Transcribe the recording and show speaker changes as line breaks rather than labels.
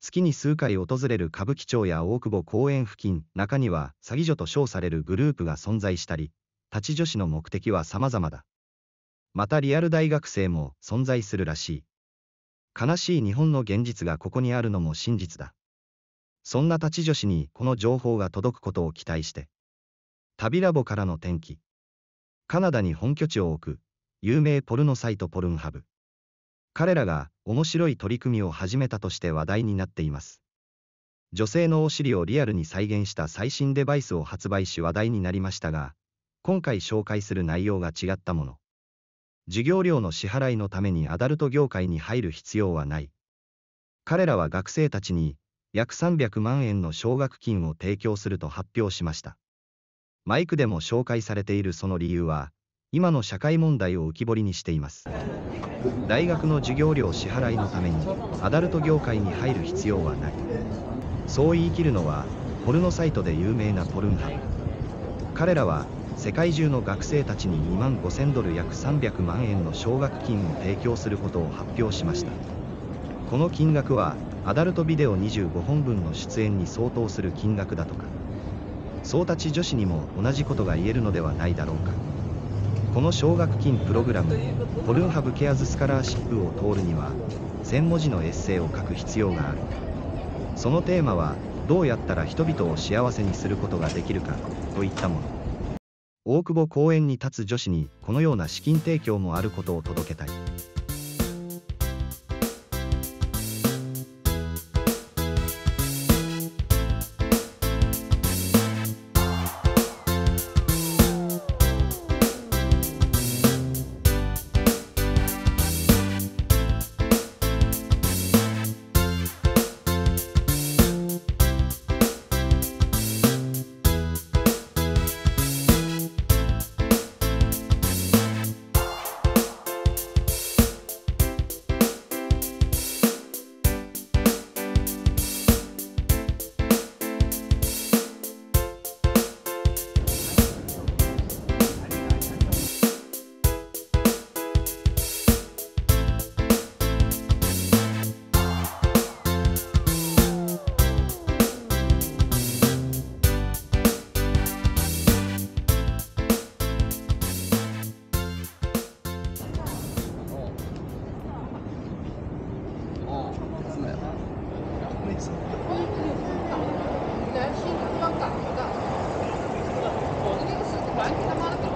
月に数回訪れる歌舞伎町や大久保公園付近、中には詐欺女と称されるグループが存在したり、立ち女子の目的は様々だ。またリアル大学生も存在するらしい。悲しい日本の現実がここにあるのも真実だ。そんな立ち女子にこの情報が届くことを期待して。旅ラボからの転機。カナダに本拠地を置く、有名ポルノサイトポルンハブ。彼らが面白い取り組みを始めたとして話題になっています。女性のお尻をリアルに再現した最新デバイスを発売し話題になりましたが、今回紹介する内容が違ったもの。授業料の支払いのためにアダルト業界に入る必要はない。彼らは学生たちに約300万円の奨学金を提供すると発表しました。マイクでも紹介されているその理由は、今の社会問題を浮き彫りにしています。大学の授業料支払いのためにアダルト業界に入る必要はない。そう言い切るのは、ポルノサイトで有名なポルンハブ。彼らは、世界中の学生たちに$25,000約300万円の奨学金を提供することを発表しました。この金額は、アダルトビデオ25本分の出演に相当する金額だとか。そう立ち女子にも同じことが言えるのではないだろうか。この奨学金プログラム、ポルンハブケアズスカラーシップを通るには、1000文字のエッセイを書く必要がある。そのテーマは、どうやったら人々を幸せにすることができるか、といったもの。大久保公園に立つ女子にこのような資金提供もあることを届けたい。
男性的观感觉的，我的那个是完全他妈的。